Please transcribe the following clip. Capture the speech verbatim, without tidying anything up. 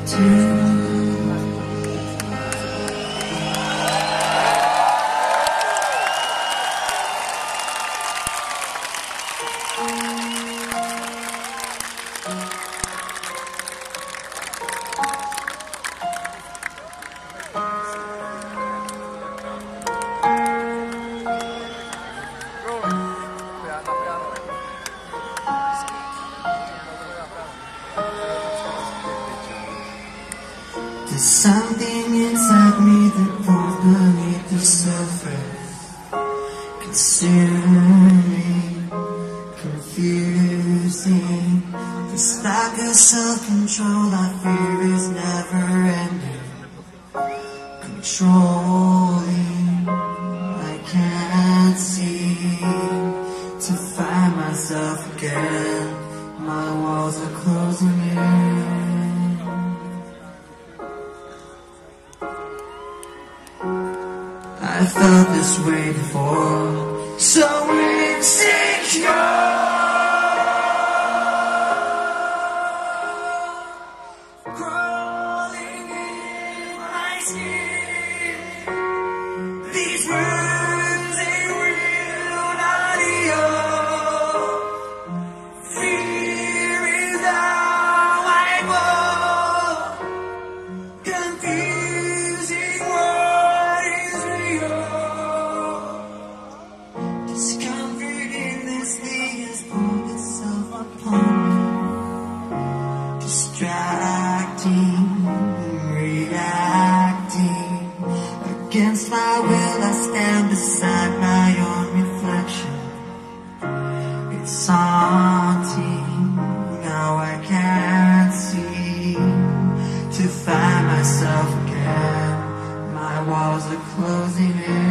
too. There's something inside me that won't beneath the surface, consuming, confusing. This lack of self-control I fear is never ending, controlling. I can't seem to find myself again. My walls are closing in. I felt this way before, so insecure, crawling in my skin. These words, they will not heal. Fear is how I walk, confusing what is real. Discomfort in this thing has pulled itself upon me, distracting, reacting. Against my will I stand beside my own reflection. It's haunting, now I can't seem to find myself again. My walls are closing in.